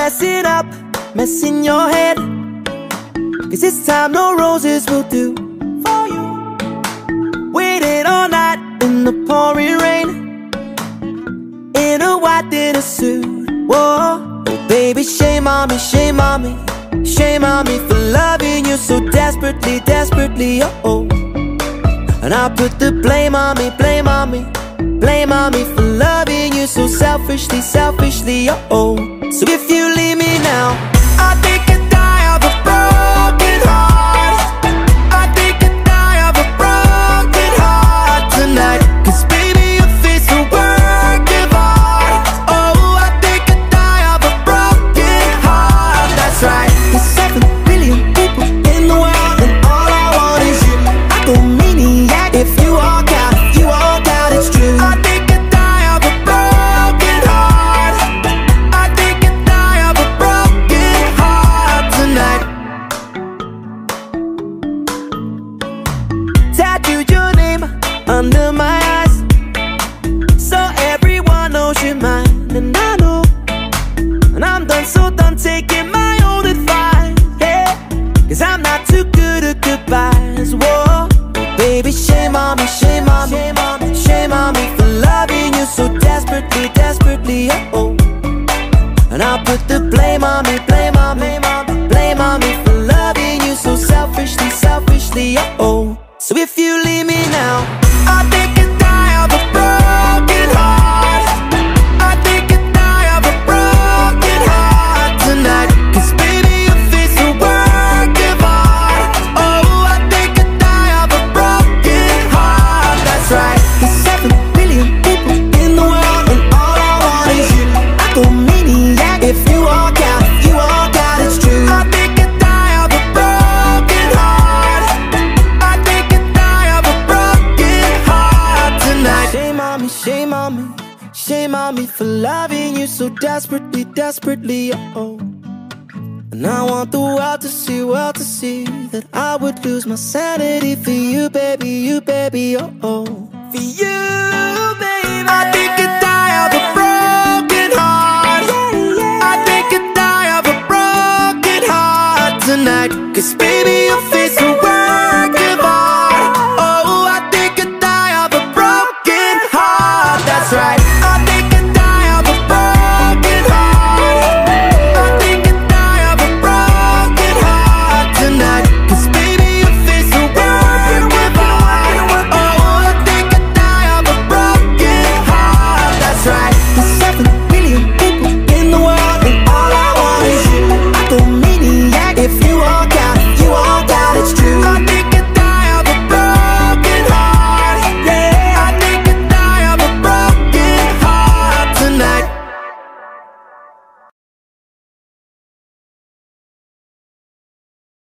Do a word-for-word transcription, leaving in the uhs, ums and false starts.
messing up, messing your head. Cause this time no roses will do for you. Waited all night in the pouring rain, in a white dinner suit. Whoa, oh baby, shame on me, shame on me, shame on me for loving you so desperately, desperately, oh oh. And I put the blame on me, blame on me, blame on me for loving you so selfishly, selfishly, oh oh. So if you leave me now, I think I'd die of a broken heart. I think I'd die of a broken heart tonight. Cause baby, your face a work of art. Oh, I think I'd die of a broken heart. That's right. There's seven billion people in the world, and all I want is you. I go maniac if you walk out, if you walk out, it's true. I think I'd die of a broken heart. I think I'd die of a broken heart tonight. Tattooed your name under my eyes, so everyone knows you're mine. And I know, and I'm done, so done taking my own advice, yeah. Cause I'm not too good at goodbyes, whoa. Baby, shame on me, shame on me, shame on me for loving you so desperately, desperately, oh oh. And I'll put the blame on me, blame on me, blame on me for loving you so selfishly, selfishly, oh oh. So if you leave me now, I think I'd die of a broken heart. I think I'd die of a broken heart tonight. Cause baby, your face a work of art. Oh, I think I'd die of a broken heart. That's right. There's seven billion people in the world, and all I want is you. I go maniac if you walk out, if you walk out, it's true. I think I'd die of a broken heart. I think I'd die of a broken heart tonight. Shame on me, shame on me, shame on me for loving you so desperately, desperately, oh oh. And I want the world to see, world to see that I would lose my sanity for you, baby, you, baby, oh oh. For you, baby. I think I'd die of a broken heart. I think I'd die of a broken heart tonight. Cause baby, your face